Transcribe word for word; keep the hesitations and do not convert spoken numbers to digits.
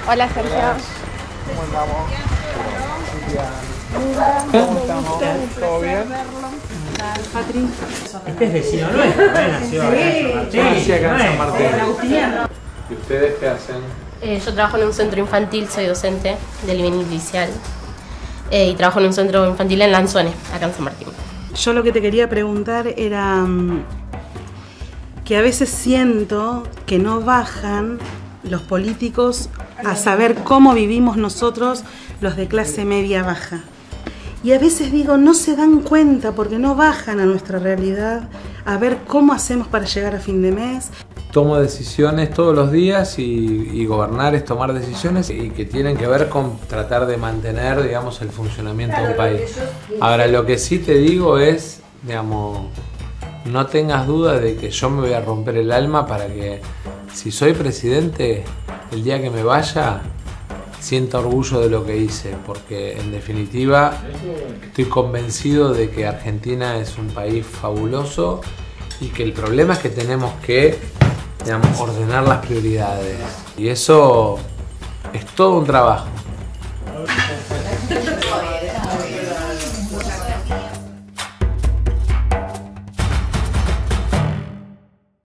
Hola, Sergio. ¿Cómo andamos? ¿Cómo estamos? ¿Todo bien? Patri. Este es vecino nuestro, ¿eh? Nació acá en San Martín. Nací acá en San Martín. ¿Y ustedes qué hacen? Eh, yo trabajo en un centro infantil, soy docente del nivel inicial eh, y trabajo en un centro infantil en Lanzone, acá en San Martín. Yo lo que te quería preguntar era um, que a veces siento que no bajan los políticos a saber cómo vivimos nosotros los de clase media baja. Y a veces digo, no se dan cuenta porque no bajan a nuestra realidad a ver cómo hacemos para llegar a fin de mes. Tomo decisiones todos los días y, y gobernar es tomar decisiones y que tienen que ver con tratar de mantener, digamos, el funcionamiento de un país. Ahora, lo que sí te digo es, digamos, no tengas duda de que yo me voy a romper el alma para que, si soy presidente, el día que me vaya, sienta orgullo de lo que hice, porque en definitiva estoy convencido de que Argentina es un país fabuloso y que el problema es que tenemos que, digamos, ordenar las prioridades. Y eso es todo un trabajo.